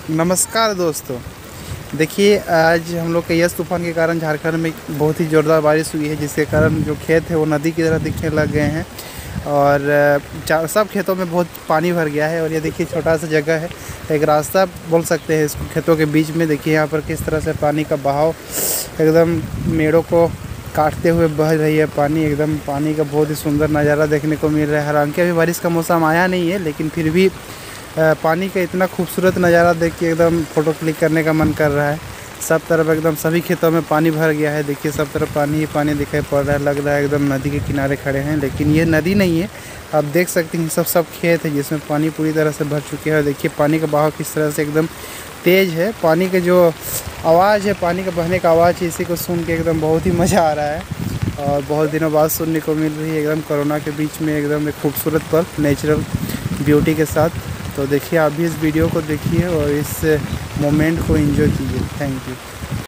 नमस्कार दोस्तों। देखिए, आज हम लोग के यस तूफ़ान के कारण झारखंड में बहुत ही ज़ोरदार बारिश हुई है, जिसके कारण जो खेत है वो नदी की तरह दिखने लग गए हैं और सब खेतों में बहुत पानी भर गया है। और ये देखिए छोटा सा जगह है, एक रास्ता बोल सकते हैं इसको, खेतों के बीच में। देखिए यहाँ पर किस तरह से पानी का बहाव एकदम मेड़ों को काटते हुए बह रही है। पानी एकदम, पानी का बहुत ही सुंदर नज़ारा देखने को मिल रहा है। हालांकि अभी बारिश का मौसम आया नहीं है, लेकिन फिर भी पानी का इतना खूबसूरत नज़ारा देख के एकदम फ़ोटो क्लिक करने का मन कर रहा है। सब तरफ एकदम सभी खेतों में पानी भर गया है। देखिए सब तरफ पानी ही पानी दिखाई पड़ रहा है, लग रहा है एकदम नदी के किनारे खड़े हैं, लेकिन ये नदी नहीं है। आप देख सकते हैं सब खेत है जिसमें पानी पूरी तरह से भर चुके हैं। देखिए पानी का बहाव किस तरह से एकदम तेज़ है। पानी का जो आवाज़ है, पानी का बहने का आवाज़ है, इसी को सुन के एकदम बहुत ही मज़ा आ रहा है और बहुत दिनों बाद सुनने को मिल रही है। एकदम कोरोना के बीच में एकदम एक खूबसूरत पल नेचुरल ब्यूटी के साथ। तो देखिए आप भी इस वीडियो को देखिए और इस मोमेंट को एंजॉय कीजिए। Thank you.